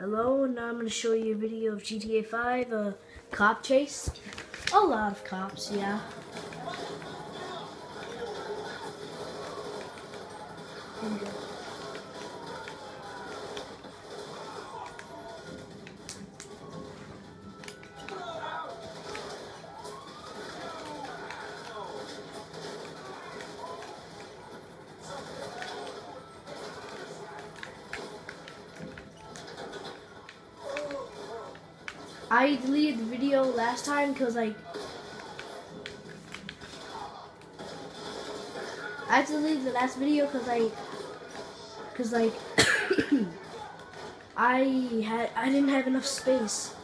Hello, and now I'm going to show you a video of GTA 5, cop chase. A lot of cops, yeah. I deleted the video last time because I deleted the last video because I didn't have enough space.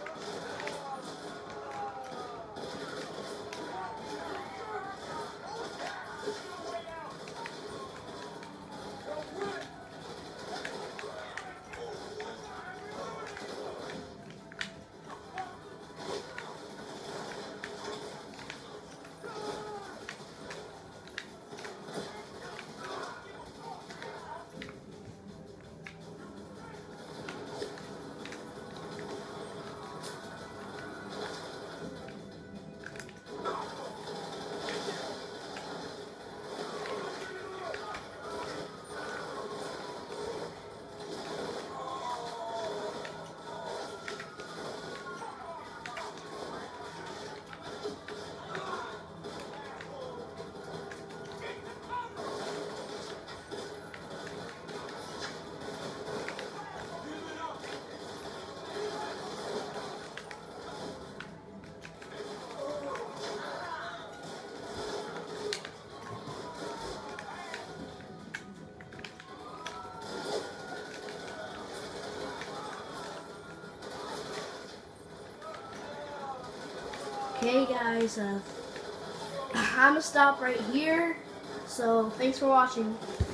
Okay guys, I'm gonna stop right here, so thanks for watching.